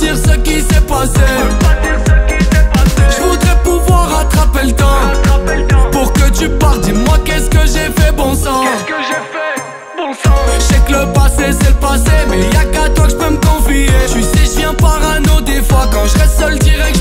dire ce qui s'est passé. Je voudrais pouvoir rattraper le temps. Pour que tu partes, dis-moi qu'est-ce que j'ai fait, bon sang. Je sais que le passé c'est le passé, mais y'a qu'à toi que je peux me confier. Tu sais je viens parano des fois, quand je reste seul direct